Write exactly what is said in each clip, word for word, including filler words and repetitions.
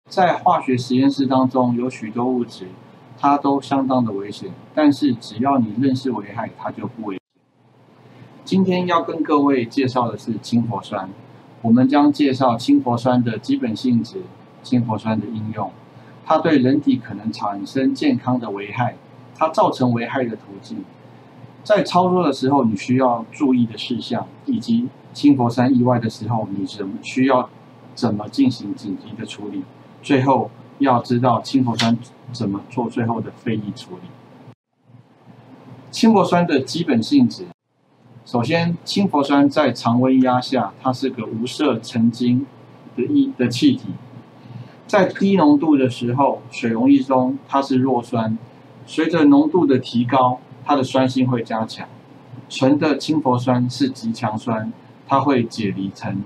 在化学实验室当中，有许多物质，它都相当的危险，但是只要你认识危害，它就不危险。今天要跟各位介绍的是氢氟酸，我们将介绍氢氟酸的基本性质、氢氟酸的应用，它对人体可能产生健康的危害，它造成危害的途径，在操作的时候你需要注意的事项，以及氢氟酸意外的时候，你怎么需要怎么进行紧急的处理。最后要知道氢氟酸怎么做最后的废液处理。氢氟酸的基本性质，首先，氢氟酸在常温压下，它是个无色成晶的液的气体，在低浓度的时候，水溶液中它是弱酸，随着浓度的提高，它的酸性会加强。纯的氢氟酸是极强酸，它会解离成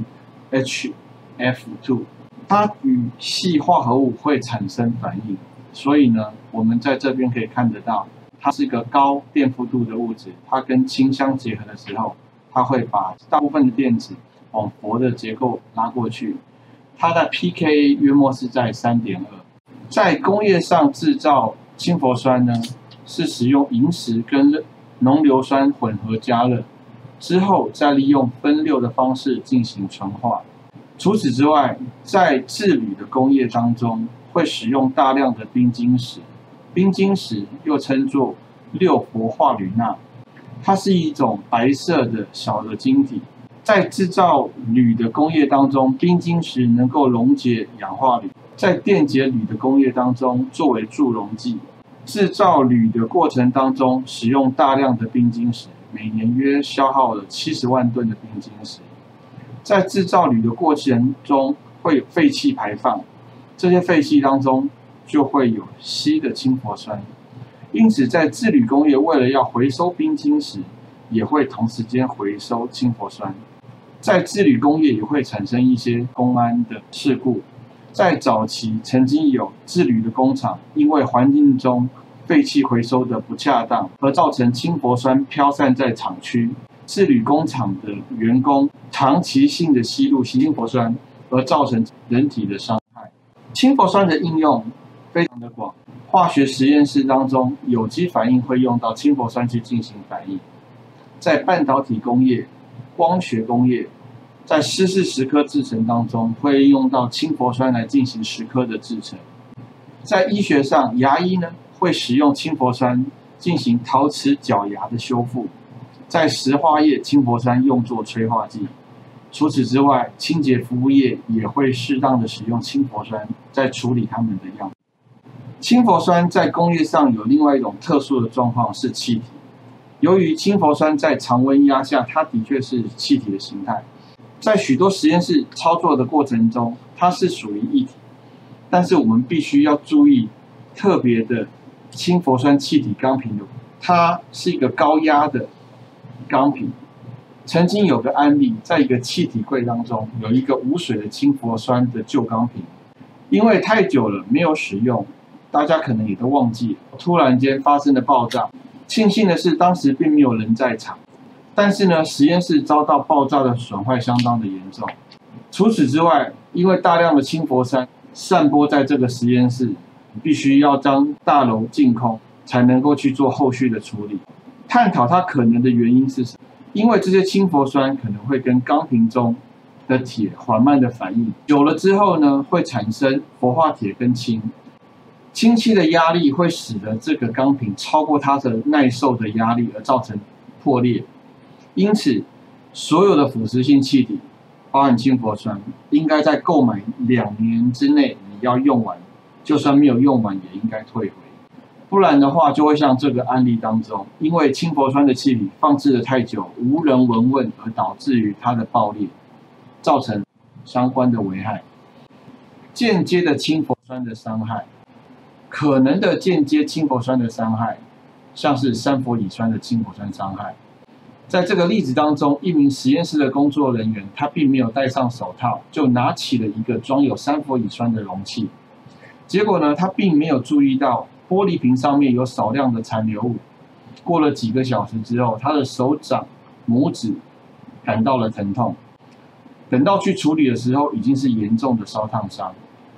H F 二。它与细化合物会产生反应，所以呢，我们在这边可以看得到，它是一个高电负度的物质。它跟氢相结合的时候，它会把大部分的电子往氟的结构拉过去。它的 P K A 约莫是在 三点二。在工业上制造氢氟酸呢，是使用萤石跟浓硫酸混合加热，之后再利用分馏的方式进行纯化。除此之外，在制铝的工业当中，会使用大量的冰晶石。冰晶石又称作六氟化铝钠，它是一种白色的小的晶体。在制造铝的工业当中，冰晶石能够溶解氧化铝，在电解铝的工业当中作为助溶剂。制造铝的过程当中，使用大量的冰晶石，每年约消耗了七十万吨的冰晶石。在制造铝的过程中会有废气排放，这些废气当中就会有稀的氢氟酸，因此在制铝工业为了要回收冰晶石，也会同时间回收氢氟酸。在制铝工业也会产生一些公安的事故，在早期曾经有制铝的工厂因为环境中废气回收的不恰当，而造成氢氟酸飘散在厂区。制铝工厂的员工长期性的吸入氢氟酸，而造成人体的伤害。氢氟酸的应用非常的广，化学实验室当中，有机反应会用到氢氟酸去进行反应，在半导体工业、光学工业，在湿式蚀刻制程当中，会用到氢氟酸来进行蚀刻的制程。在医学上，牙医呢会使用氢氟酸进行陶瓷角牙的修复。在石化业，氢氟酸用作催化剂。除此之外，清洁服务业也会适当的使用氢氟酸，在处理它们的样品。氢氟酸在工业上有另外一种特殊的状况是气体。由于氢氟酸在常温压下，它的确是气体的形态，在许多实验室操作的过程中，它是属于液体。但是我们必须要注意特别的氢氟酸气体钢瓶的，它是一个高压的钢瓶。曾经有个案例，在一个气体柜当中，有一个无水的氢氟酸的旧钢瓶，因为太久了没有使用，大家可能也都忘记了，突然间发生了爆炸。庆幸的是，当时并没有人在场，但是呢，实验室遭到爆炸的损坏相当的严重。除此之外，因为大量的氢氟酸散播在这个实验室，必须要将大楼净空，才能够去做后续的处理。探讨它可能的原因是什么？因为这些氢氟酸可能会跟钢瓶中的铁缓慢的反应，久了之后呢，会产生氟化铁跟氢。氢气的压力会使得这个钢瓶超过它的耐受的压力，而造成破裂。因此，所有的腐蚀性气体，包含氢氟酸，应该在购买两年之内你要用完，就算没有用完也应该退回。不然的话，就会像这个案例当中，因为氢氟酸的气体放置的太久，无人闻问，而导致于它的爆裂，造成相关的危害。间接的氢氟酸的伤害，可能的间接氢氟酸的伤害，像是三氟乙酸的氢氟酸伤害。在这个例子当中，一名实验室的工作人员，他并没有戴上手套，就拿起了一个装有三氟乙酸的容器，结果呢，他并没有注意到玻璃瓶上面有少量的残留物。过了几个小时之后，他的手掌、拇指感到了疼痛。等到去处理的时候，已经是严重的烧烫伤。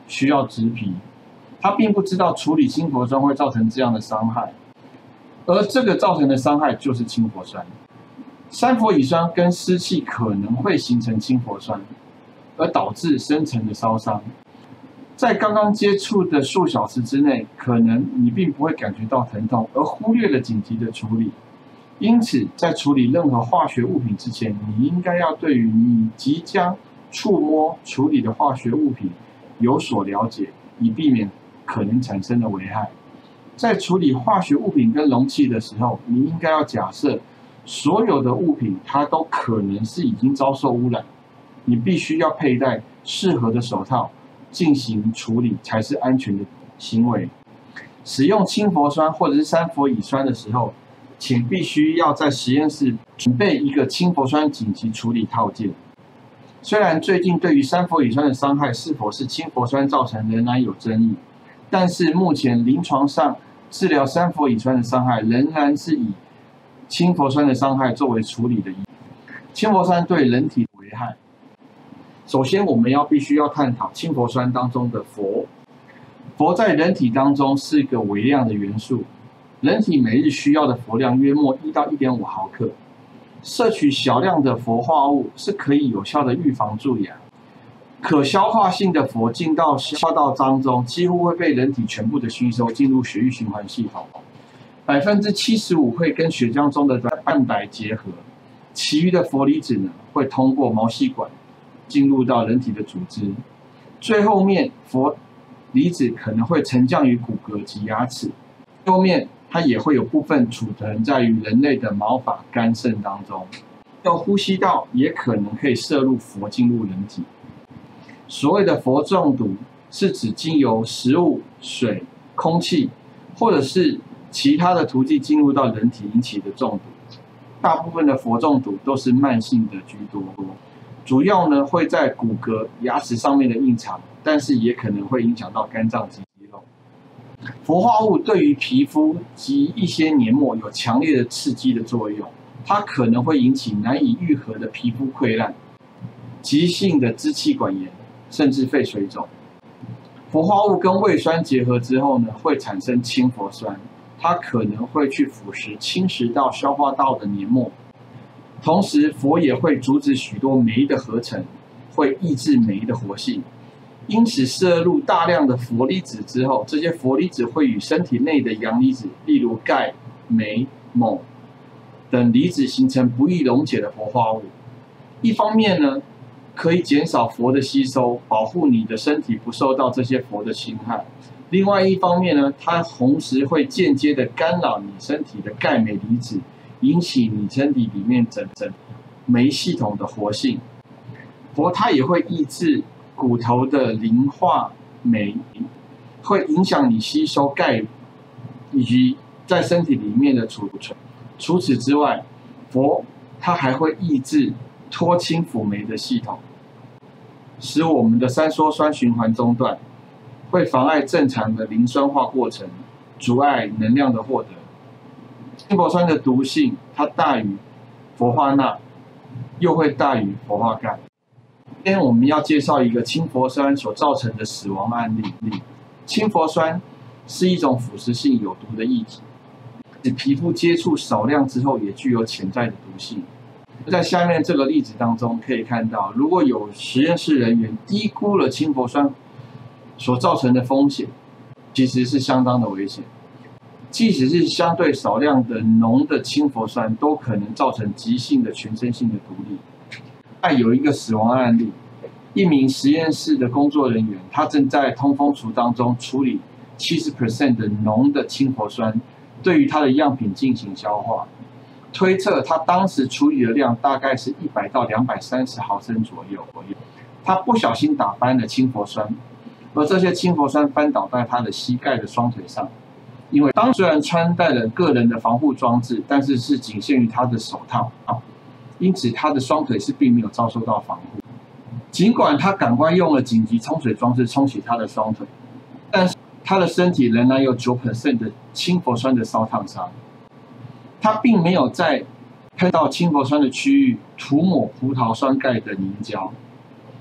需要植皮，他并不知道处理氢氟酸会造成这样的伤害，而这个造成的伤害就是氢氟酸。三氟乙酸跟湿气可能会形成氢氟酸，而导致深层的烧伤。在刚刚接触的数小时之内，可能你并不会感觉到疼痛，而忽略了紧急的处理。因此，在处理任何化学物品之前，你应该要对于你即将触摸处理的化学物品有所了解，以避免可能产生的危害。在处理化学物品跟容器的时候，你应该要假设所有的物品它都可能是已经遭受污染，你必须要佩戴适合的手套进行处理才是安全的行为。使用氢氟酸或者是三氟乙酸的时候，请必须要在实验室准备一个氢氟酸紧急处理套件。虽然最近对于三氟乙酸的伤害是否是氢氟酸造成仍然有争议，但是目前临床上治疗三氟乙酸的伤害仍然是以氢氟酸的伤害作为处理的依据。氢氟酸对人体的危害，首先我们要必须要探讨氢氟酸当中的氟。氟在人体当中是一个微量的元素，人体每日需要的氟量约莫一到一点五毫克。摄取小量的氟化物是可以有效的预防蛀牙。可消化性的氟进到消化道当中，几乎会被人体全部的吸收进入血液循环系统。百分之七十五会跟血浆中的蛋白结合，其余的氟离子呢会通过毛细管进入到人体的组织，最后面氟离子可能会沉降于骨骼及牙齿，最后面它也会有部分储存在于人类的毛发、肝肾当中。到呼吸道也可能可以摄入氟进入人体。所谓的氟中毒是指经由食物、水、空气或者是其他的途径进入到人体引起的中毒。大部分的氟中毒都是慢性的居多，主要呢会在骨骼、牙齿上面的印藏，但是也可能会影响到肝脏及肌肉。氟化物对于皮肤及一些黏膜有强烈的刺激的作用，它可能会引起难以愈合的皮肤溃烂、急性的支气管炎，甚至肺水肿。氟化物跟胃酸结合之后呢，会产生氢氟酸，它可能会去腐蚀、侵蚀到消化道的黏膜。同时，氟也会阻止许多酶的合成，会抑制酶的活性。因此，摄入大量的氟离子之后，这些氟离子会与身体内的阳离子，例如钙、镁、锰等离子形成不易溶解的氟化物。一方面呢，可以减少氟的吸收，保护你的身体不受到这些氟的侵害。另外一方面呢，它同时会间接的干扰你身体的钙镁离子，引起你身体里面整整酶系统的活性。氟它也会抑制骨头的磷化酶，会影响你吸收钙以及在身体里面的储存。除此之外，氟它还会抑制脱氢辅酶的系统，使我们的三羧酸循环中断，会妨碍正常的磷酸化过程，阻碍能量的获得。氢氟酸的毒性它大于氟化钠，又会大于氟化钙。今天我们要介绍一个氢氟酸所造成的死亡案例。氢氟酸是一种腐蚀性有毒的液体，使皮肤接触少量之后也具有潜在的毒性。在下面这个例子当中可以看到，如果有实验室人员低估了氢氟酸所造成的风险，其实是相当的危险。即使是相对少量的浓的氢氟酸，都可能造成急性的全身性的毒力。还有一个死亡案例，一名实验室的工作人员，他正在通风橱当中处理 百分之七十 的浓的氢氟酸，对于他的样品进行消化。推测他当时处理的量大概是一百到两百三十毫升左右。他不小心打翻了氢氟酸，而这些氢氟酸翻倒在他的膝盖的双腿上。因为当虽然穿戴了个人的防护装置，但是是仅限于他的手套，因此他的双腿是并没有遭受到防护。尽管他赶快用了紧急冲水装置冲洗他的双腿，但是他的身体仍然有 百分之九 的氢氟酸的烧烫伤。他并没有在喷到氢氟酸的区域涂抹葡萄酸钙的凝胶，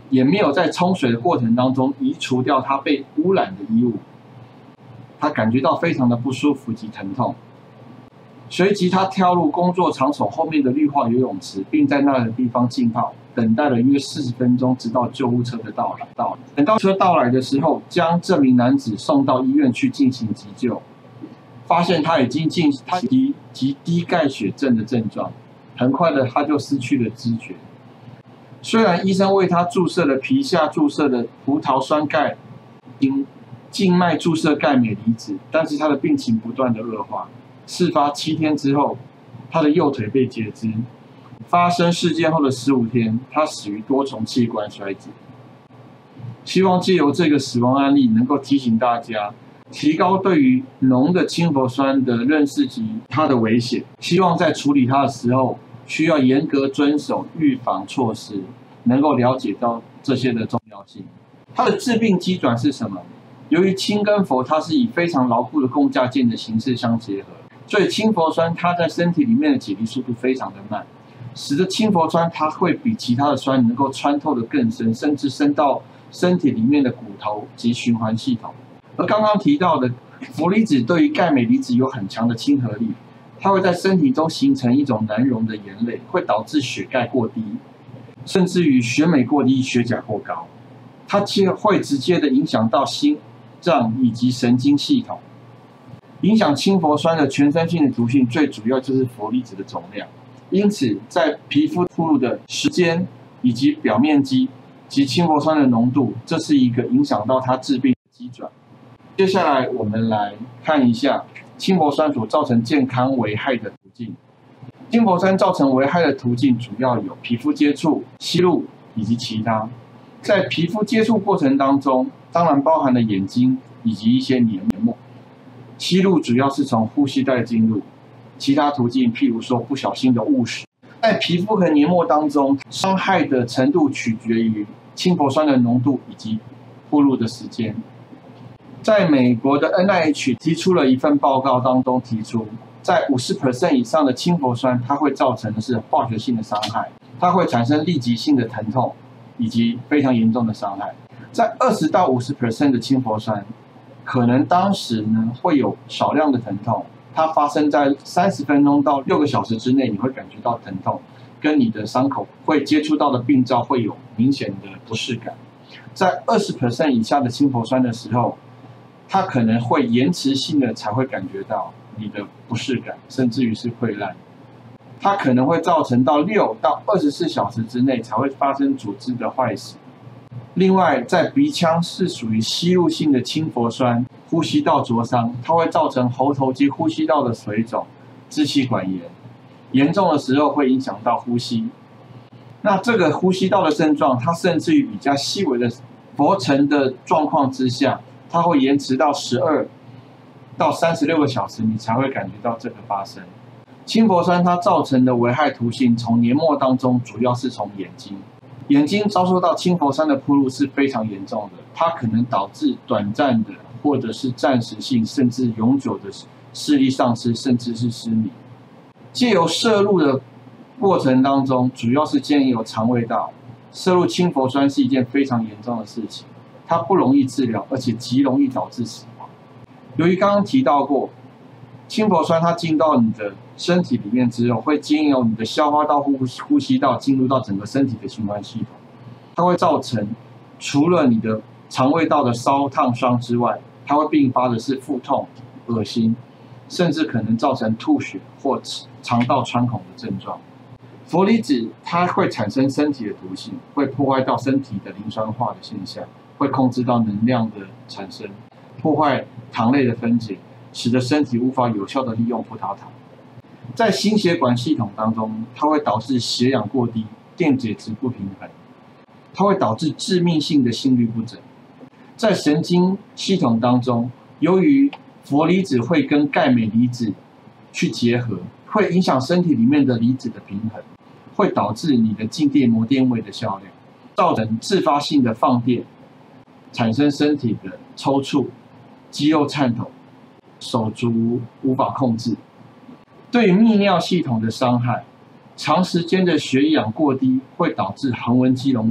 也没有在冲水的过程当中移除掉它被污染的衣物，他感觉到非常的不舒服及疼痛。随即他跳入工作场所后面的绿化游泳池，并在那个地方浸泡，等待了约四十分钟，直到救护车的到来。到等到车到来的时候，将这名男子送到医院去进行急救，发现他已经进他及及低钙血症的症状，很快的他就失去了知觉。虽然医生为他注射了皮下注射的葡萄酸钙，经静脉注射钙镁离子，但是他的病情不断的恶化。事发七天之后，他的右腿被截肢。发生事件后的十五天，他死于多重器官衰竭。希望借由这个死亡案例，能够提醒大家，提高对于浓的氢氟酸的认识及它的危险。希望在处理它的时候，需要严格遵守预防措施，能够了解到这些的重要性。它的致病机转是什么？由于氢跟氟它是以非常牢固的共价键的形式相结合，所以氢氟酸它在身体里面的解离速度非常的慢，使得氢氟酸它会比其他的酸能够穿透的更深，甚至深到身体里面的骨头及循环系统。而刚刚提到的氟离子对于钙镁离子有很强的亲和力，它会在身体中形成一种难溶的盐类，会导致血钙过低，甚至于血镁过低、血钾过高。它会直接的影响到心脏以及神经系统。影响氢氟酸的全身性的毒性，最主要就是氟离子的总量。因此，在皮肤暴露的时间以及表面积及氢氟酸的浓度，这是一个影响到它致病的机转。接下来，我们来看一下氢氟酸所造成健康危害的途径。氢氟酸造成危害的途径主要有皮肤接触、吸入以及其他。在皮肤接触过程当中，当然包含了眼睛以及一些黏膜。吸入主要是从呼吸道进入，其他途径譬如说不小心的误食。在皮肤和黏膜当中，伤害的程度取决于氢氟酸的浓度以及暴露的时间。在美国的 N I H 提出了一份报告当中提出，在 百分之五十 以上的氢氟酸，它会造成的是化学性的伤害，它会产生立即性的疼痛以及非常严重的伤害。在二十到 百分之五十 的氢氟酸，可能当时呢会有少量的疼痛，它发生在三十分钟到六个小时之内，你会感觉到疼痛，跟你的伤口会接触到的病灶会有明显的不适感。在 百分之二十 以下的氢氟酸的时候，它可能会延迟性的才会感觉到你的不适感，甚至于是溃烂。它可能会造成到六到二十四小时之内才会发生组织的坏死。另外，在鼻腔是属于吸入性的氢氟酸，呼吸道灼伤，它会造成喉头及呼吸道的水肿、支气管炎，严重的时候会影响到呼吸。那这个呼吸道的症状，它甚至于比较细微的薄尘的状况之下，它会延迟到十二到三十六个小时，你才会感觉到这个发生。氢氟酸它造成的危害途径，从黏膜当中主要是从眼睛。眼睛遭受到氢氟酸的暴露是非常严重的，它可能导致短暂的或者是暂时性甚至永久的视力丧失，甚至是失明。借由摄入的过程当中，主要是经由肠胃道摄入氢氟酸是一件非常严重的事情，它不容易治疗，而且极容易导致死亡。由于刚刚提到过，氢氟酸它进到你的身体里面之后，会经由你的消化道、呼呼吸道进入到整个身体的循环系统，它会造成除了你的肠胃道的烧烫伤之外，它会并发的是腹痛、恶心，甚至可能造成吐血或肠道穿孔的症状。氟离子它会产生身体的毒性，会破坏到身体的磷酸化的现象，会控制到能量的产生，破坏糖类的分解，使得身体无法有效的利用葡萄糖。在心血管系统当中，它会导致血氧过低、电解质不平衡，它会导致致命性的心律不整。在神经系统当中，由于氟离子会跟钙镁离子去结合，会影响身体里面的离子的平衡，会导致你的静电膜电位的效量，造成自发性的放电，产生身体的抽搐、肌肉颤抖、手足无法控制。对泌尿系统的伤害，长时间的血氧过低会导致横纹肌溶解、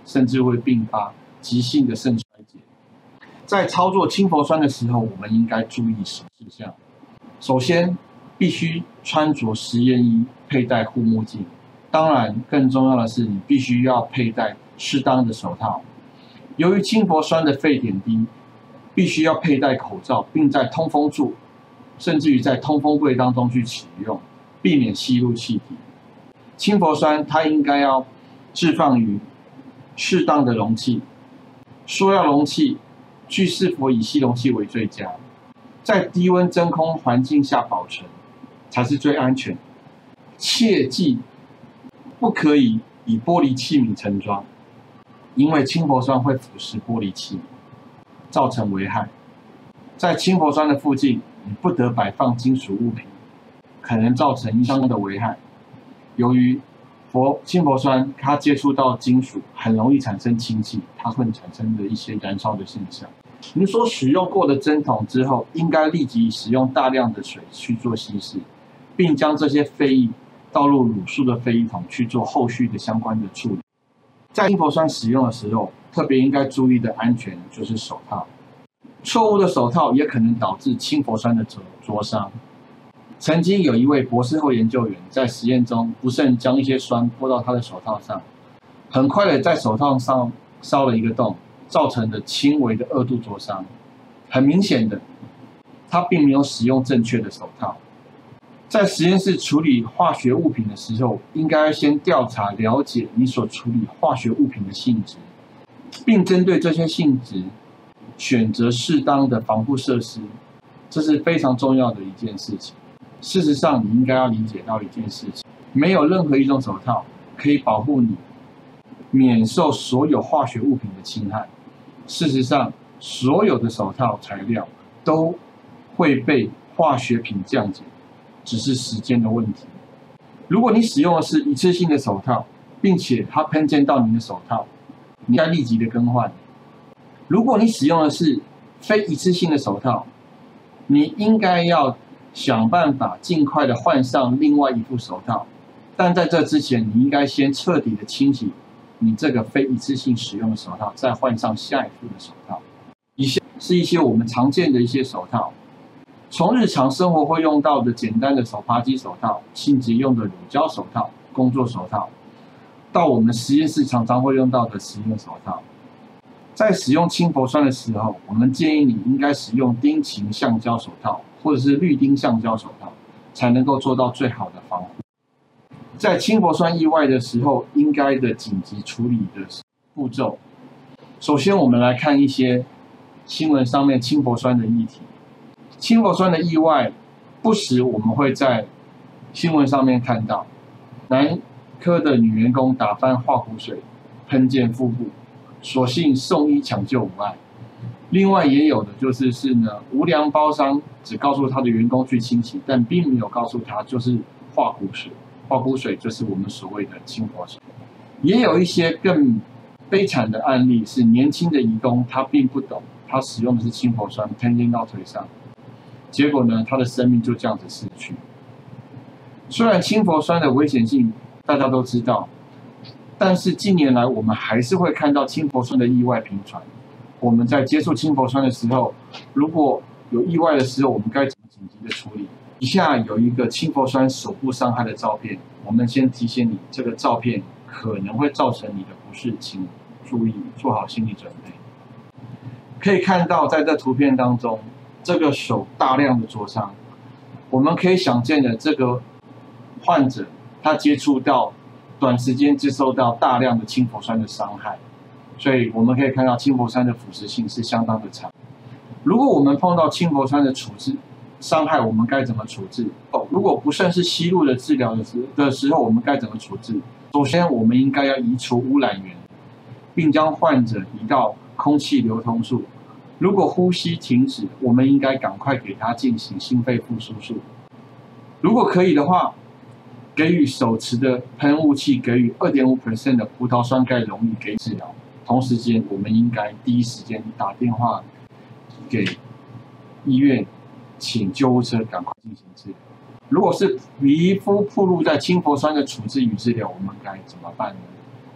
甚至会并发急性的肾衰竭。在操作氢氟酸的时候，我们应该注意什么事项？首先，必须穿着实验衣，佩戴护目镜。当然，更重要的是，你必须要佩戴适当的手套。由于氢氟酸的沸点低，必须要佩戴口罩，并在通风处，甚至于在通风柜当中去使用，避免吸入气体。氢氟酸它应该要置放于适当的容器，塑料容器、聚四氟乙烯容器为最佳，在低温真空环境下保存才是最安全。切记不可以以玻璃器皿盛装，因为氢氟酸会腐蚀玻璃器皿，造成危害。在氢氟酸的附近，你不得摆放金属物品，可能造成相应的危害。由于氟氢氟酸它接触到金属，很容易产生氢气，它会产生的一些燃烧的现象。你所使用过的针筒之后，应该立即使用大量的水去做稀释，并将这些废液倒入卤素的废液桶去做后续的相关的处理。在氢氟酸使用的时候，特别应该注意的安全就是手套。错误的手套也可能导致氢氟酸的灼灼伤。曾经有一位博士后研究员在实验中不慎将一些酸泼到他的手套上，很快的在手套上烧了一个洞，造成的轻微的二度灼伤。很明显的，他并没有使用正确的手套。在实验室处理化学物品的时候，应该先调查了解你所处理化学物品的性质，并针对这些性质选择适当的防护设施，这是非常重要的一件事情。事实上，你应该要理解到一件事情：没有任何一种手套可以保护你免受所有化学物品的侵害。事实上，所有的手套材料都会被化学品降解，只是时间的问题。如果你使用的是一次性的手套，并且它喷溅到你的手套，你应该立即的更换。如果你使用的是非一次性的手套，你应该要想办法尽快的换上另外一副手套，但在这之前，你应该先彻底的清洗你这个非一次性使用的手套，再换上下一副的手套。以下是一些我们常见的一些手套，从日常生活会用到的简单的手扒鸡手套、清洁用的乳胶手套、工作手套，到我们实验室常常会用到的实验手套。在使用氢氟酸的时候，我们建议你应该使用丁腈橡胶手套或者是氯丁橡胶手套，才能够做到最好的防护。在氢氟酸意外的时候，应该的紧急处理的步骤。首先，我们来看一些新闻上面氢氟酸的议题。氢氟酸的意外，不时我们会在新闻上面看到，男科的女员工打翻化骨水，喷溅腹部。所幸送医抢救无碍。另外也有的就是是呢，无良包商只告诉他的员工去清洗，但并没有告诉他就是化骨水，化骨水就是我们所谓的氢氟酸。也有一些更悲惨的案例是年轻的移工，他并不懂，他使用的是氢氟酸喷溅到腿上，结果呢，他的生命就这样子逝去。虽然氢氟酸的危险性大家都知道，但是近年来，我们还是会看到氢氟酸的意外频传。我们在接触氢氟酸的时候，如果有意外的时候，我们该怎么紧急的处理？以下有一个氢氟酸手部伤害的照片，我们先提醒你，这个照片可能会造成你的不适，请注意做好心理准备。可以看到，在这图片当中，这个手大量的灼伤，我们可以想见的，这个患者他接触到。短时间接受到大量的氢氟酸的伤害，所以我们可以看到氢氟酸的腐蚀性是相当的强。如果我们碰到氢氟酸的处置伤害，我们该怎么处置？哦，如果不慎是吸入的治疗的时的时候，我们该怎么处置？首先，我们应该要移除污染源，并将患者移到空气流通处。如果呼吸停止，我们应该赶快给他进行心肺复苏术。如果可以的话，给予手持的喷雾器给予 百分之二点五 的葡萄酸钙溶液给予治疗。同时间，我们应该第一时间打电话给医院，请救护车赶快进行治疗。如果是皮肤暴露在氢氟酸的处置与治疗，我们该怎么办呢？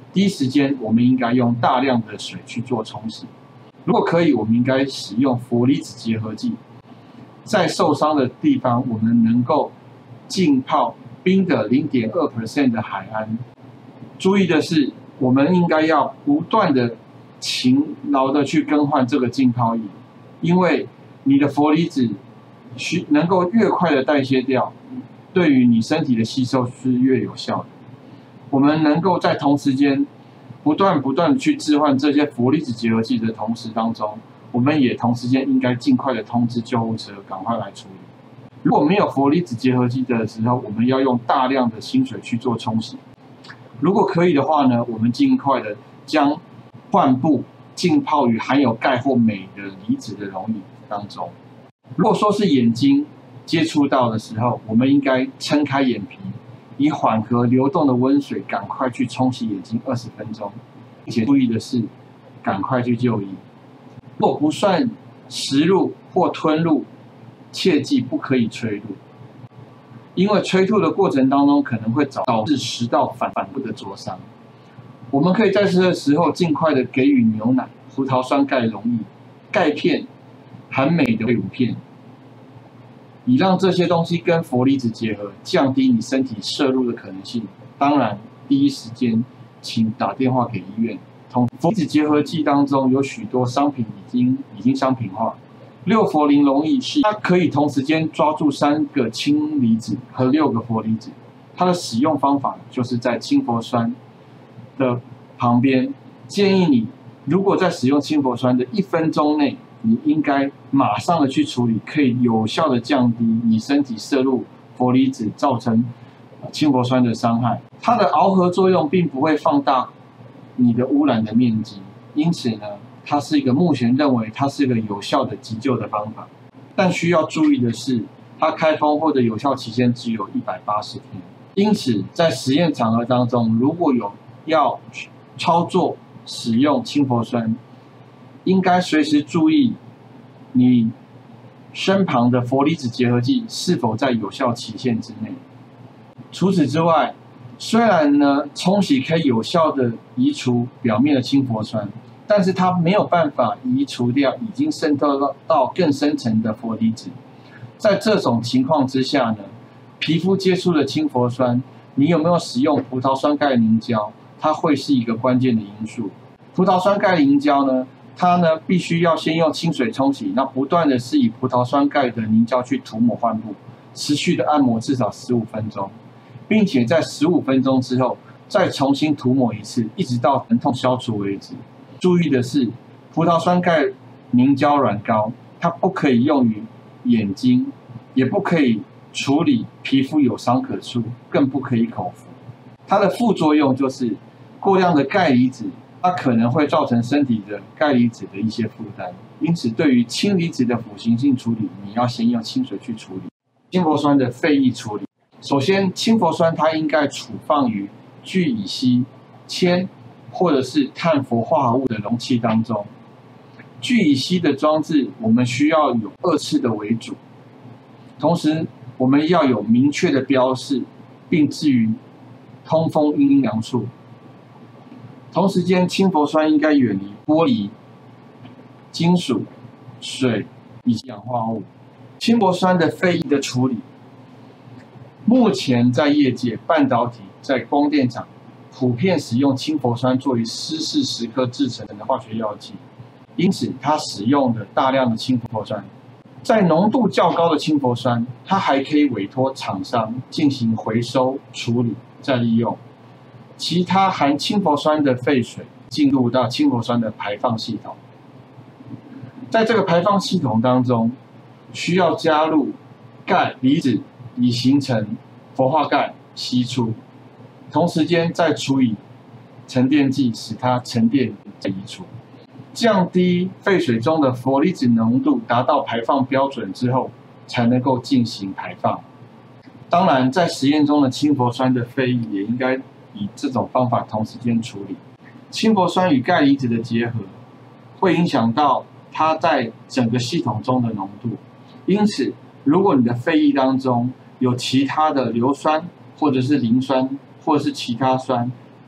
第一时间我们应该用大量的水去做冲洗。如果可以，我们应该使用氟离子结合剂，在受伤的地方，我们能够浸泡冰的 百分之零点二 的海氨。注意的是，我们应该要不断的勤劳的去更换这个浸泡液，因为你的氟离子需能够越快的代谢掉，对于你身体的吸收是越有效的。我们能够在同时间不断不断的去置换这些氟离子结合剂的同时当中，我们也同时间应该尽快的通知救护车，赶快来处理。如果没有氟离子结合剂的时候，我们要用大量的清水去做冲洗。如果可以的话呢，我们尽快的将患部浸泡于含有钙或镁的离子的溶液当中。如果说是眼睛接触到的时候，我们应该撑开眼皮，以缓和流动的温水赶快去冲洗眼睛二十分钟，并且注意的是，赶快去就医。如果不算食入或吞入，切记不可以吹入，因为吹吐的过程当中可能会导致食道反反复的灼伤。我们可以在这个时候尽快的给予牛奶、葡萄酸钙溶液、钙片、含镁的五片，以让这些东西跟氟离子结合，降低你身体摄入的可能性。当然，第一时间请打电话给医院。从氟离子结合剂当中有许多商品已经已经商品化，六氟磷溶液是它可以同时间抓住三个氢离子和六个氟离子。它的使用方法就是在氢氟酸的旁边，建议你如果在使用氢氟酸的一分钟内，你应该马上的去处理，可以有效的降低你身体摄入氟离子造成氢氟酸的伤害。它的螯合作用并不会放大你的污染的面积，因此呢，它是一个目前认为它是一个有效的急救的方法。但需要注意的是，它开封或者有效期间只有一百八十天，因此在实验场合当中，如果有要操作使用氢氟酸，应该随时注意你身旁的氟离子结合剂是否在有效期限之内。除此之外，虽然呢冲洗可以有效的移除表面的氢氟酸，但是它没有办法移除掉已经渗透到到更深层的氟离子。在这种情况之下呢，皮肤接触的氢氟酸，你有没有使用葡萄酸钙凝胶，它会是一个关键的因素。葡萄酸钙凝胶呢，它呢必须要先用清水冲洗，那不断的是以葡萄酸钙的凝胶去涂抹患部，持续的按摩至少十五分钟，并且在十五分钟之后再重新涂抹一次，一直到疼痛消除为止。注意的是，葡萄酸钙凝胶软膏它不可以用于眼睛，也不可以处理皮肤有伤可触，更不可以口服。它的副作用就是过量的钙离子，它可能会造成身体的钙离子的一些负担。因此，对于氢离子的辅行性处理，你要先用清水去处理。氢氟酸的废液处理，首先，氢氟酸它应该储放于聚乙烯、铅或者是碳氟化合物的容器当中。聚乙烯的装置，我们需要有二次的为主，同时我们要有明确的标示，并置于通风阴凉处。同时间，氢氟酸应该远离玻璃、金属、水以及氧化物。氢氟酸的废液的处理，目前在业界，半导体在光电厂普遍使用氢氟酸作为湿式蚀刻制成的化学药剂，因此它使用的大量的氢氟酸。在浓度较高的氢氟酸，它还可以委托厂商进行回收、处理、再利用。其他含氢氟酸的废水进入到氢氟酸的排放系统，在这个排放系统当中，需要加入钙离子以形成氟化钙析出，同时间再除以沉淀剂，使它沉淀再移除，降低废水中的氟离子浓度达到排放标准之后，才能够进行排放。当然，在实验中的氢氟酸的废液也应该以这种方法同时间处理。氢氟酸与钙离子的结合，会影响到它在整个系统中的浓度。因此，如果你的废液当中有其他的硫酸，或者是磷酸，或者是其他酸，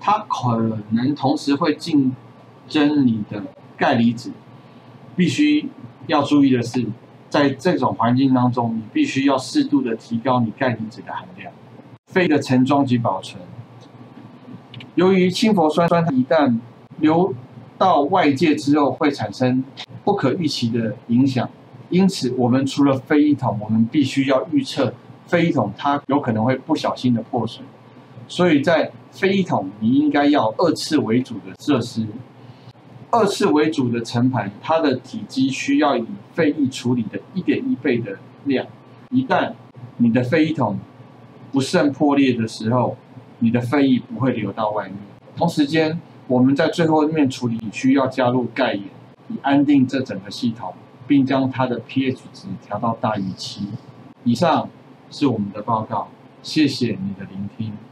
它可能同时会竞争你的钙离子。必须要注意的是，在这种环境当中，你必须要适度的提高你钙离子的含量。肺的盛装及保存，由于氢氟酸酸一旦流到外界之后，会产生不可预期的影响。因此，我们除了废液桶，我们必须要预测废液桶它有可能会不小心的破损。所以在废液桶，你应该要二次为主的设施。二次为主的盛盘，它的体积需要以废液处理的 一点一 倍的量。一旦你的废液桶不慎破裂的时候，你的废液不会流到外面。同时间，我们在最后面处理需要加入钙盐，以安定这整个系统，并将它的 pH 值调到大于七。以上是我们的报告，谢谢你的聆听。